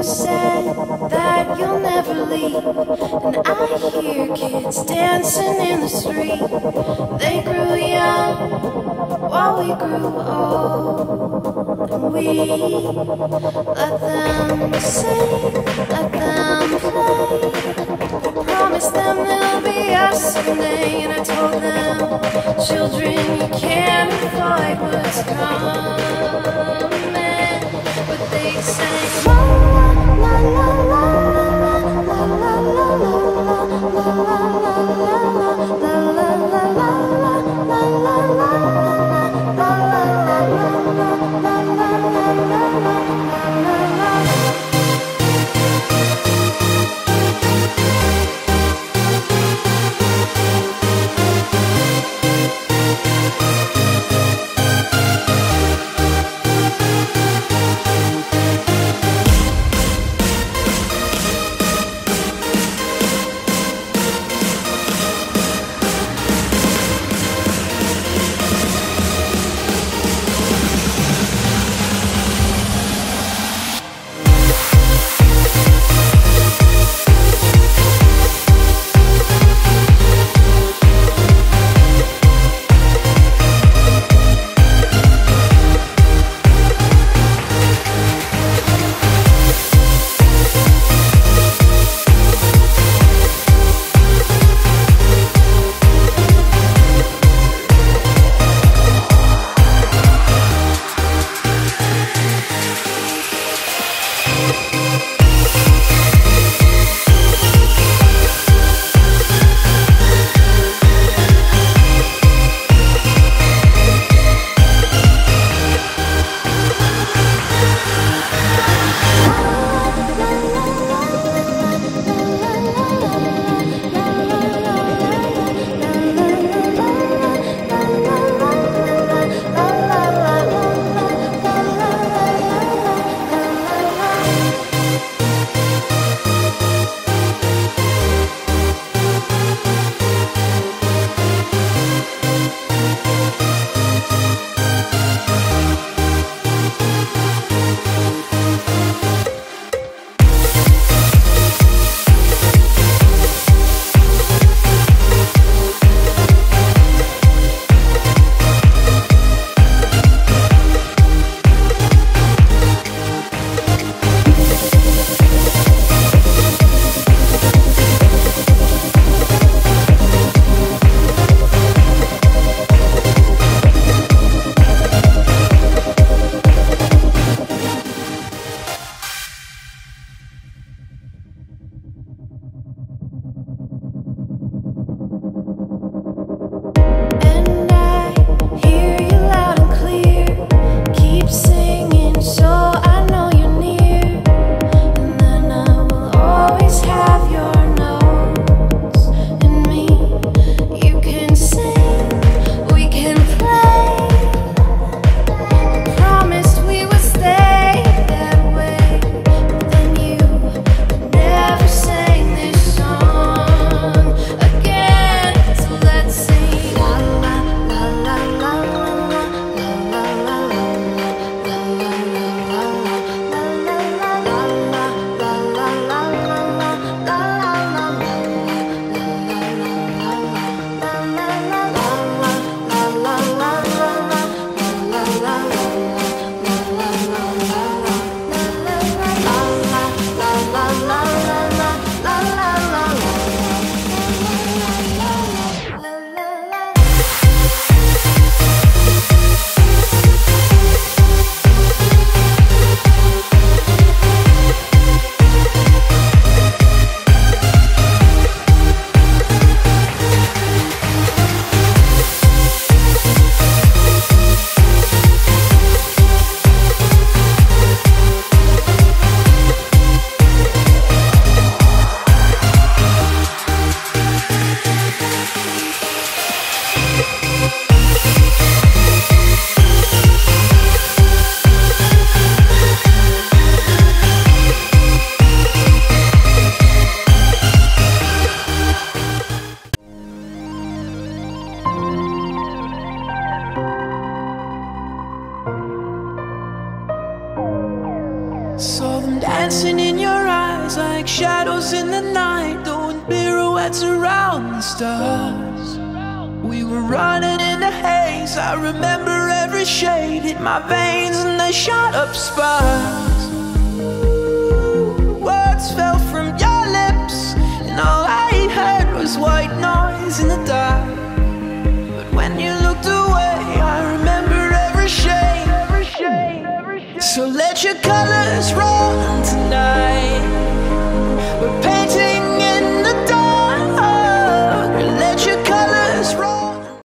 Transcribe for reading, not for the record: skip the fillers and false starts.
You said that you'll never leave, and I hear kids dancing in the street. They grew young while we grew old, and we let them sing, let them play. Promised them they'll be us someday, and I told them, children, you can't avoid what's coming. But they sang la la la la la la la la dance around the stars. We were running in the haze. I remember every shade hit my veins and they shot up sparks. Words fell from your lips and all I heard was white noise in the dark. But when you looked away, I remember every shade. So let your colors run tonight.